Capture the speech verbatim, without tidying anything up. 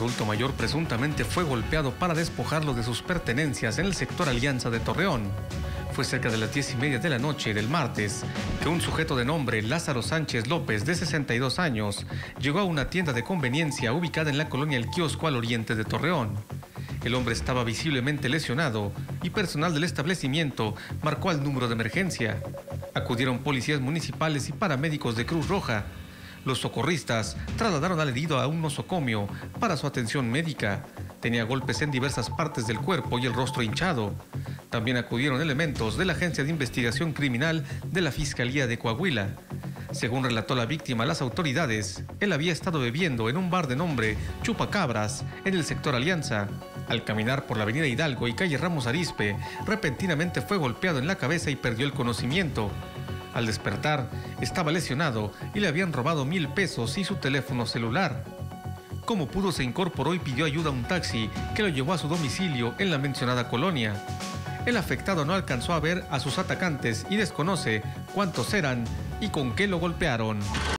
adulto mayor presuntamente fue golpeado para despojarlo de sus pertenencias en el sector Alianza de Torreón. Fue cerca de las diez y media de la noche del martes que un sujeto de nombre Lázaro Sánchez López, de sesenta y dos años, llegó a una tienda de conveniencia ubicada en la colonia El Kiosco al oriente de Torreón. El hombre estaba visiblemente lesionado y personal del establecimiento marcó al número de emergencia. Acudieron policías municipales y paramédicos de Cruz Roja. Los socorristas trasladaron al herido a un nosocomio para su atención médica. Tenía golpes en diversas partes del cuerpo y el rostro hinchado. También acudieron elementos de la Agencia de Investigación Criminal de la Fiscalía de Coahuila. Según relató la víctima a las autoridades, él había estado bebiendo en un bar de nombre Chupacabras en el sector Alianza. Al caminar por la avenida Hidalgo y calle Ramos Arizpe, repentinamente fue golpeado en la cabeza y perdió el conocimiento. Al despertar, estaba lesionado y le habían robado mil pesos y su teléfono celular. Como pudo, se incorporó y pidió ayuda a un taxi que lo llevó a su domicilio en la mencionada colonia. El afectado no alcanzó a ver a sus atacantes y desconoce cuántos eran y con qué lo golpearon.